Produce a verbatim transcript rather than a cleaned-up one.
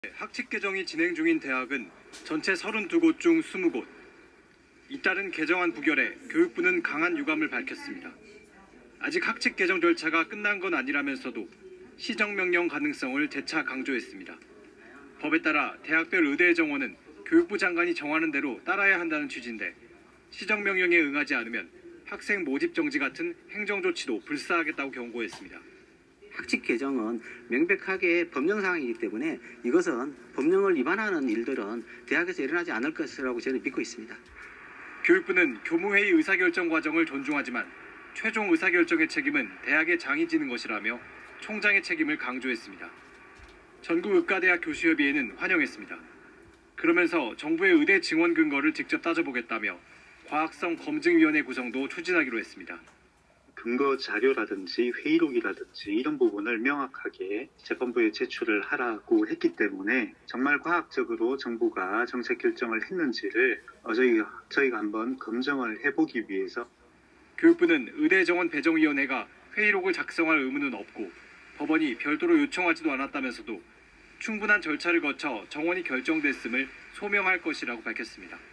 학칙 개정이 진행 중인 대학은 전체 서른두 곳 중 이십 곳. 잇따른 개정안 부결에 교육부는 강한 유감을 밝혔습니다. 아직 학칙 개정 절차가 끝난 건 아니라면서도 시정명령 가능성을 재차 강조했습니다. 법에 따라 대학별 의대 정원은 교육부 장관이 정하는 대로 따라야 한다는 취지인데 시정명령에 응하지 않으면 학생 모집 정지 같은 행정조치도 불사하겠다고 경고했습니다. 학칙 개정은 명백하게 법령 사항이기 때문에 이것은 법령을 위반하는 일들은 대학에서 일어나지 않을 것이라고 저는 믿고 있습니다. 교육부는 교무회의 의사결정 과정을 존중하지만 최종 의사결정의 책임은 대학의 장이 지는 것이라며 총장의 책임을 강조했습니다. 전국의과대학 교수협의회는 환영했습니다. 그러면서 정부의 의대 증원 근거를 직접 따져보겠다며 과학성 검증위원회 구성도 추진하기로 했습니다. 근거 자료라든지 회의록이라든지 이런 부분을 명확하게 재판부에 제출을 하라고 했기 때문에 정말 과학적으로 정부가 정책 결정을 했는지를 저희가, 저희가 한번 검증을 해보기 위해서 교육부는 의대 정원 배정위원회가 회의록을 작성할 의무는 없고 법원이 별도로 요청하지도 않았다면서도 충분한 절차를 거쳐 정원이 결정됐음을 소명할 것이라고 밝혔습니다.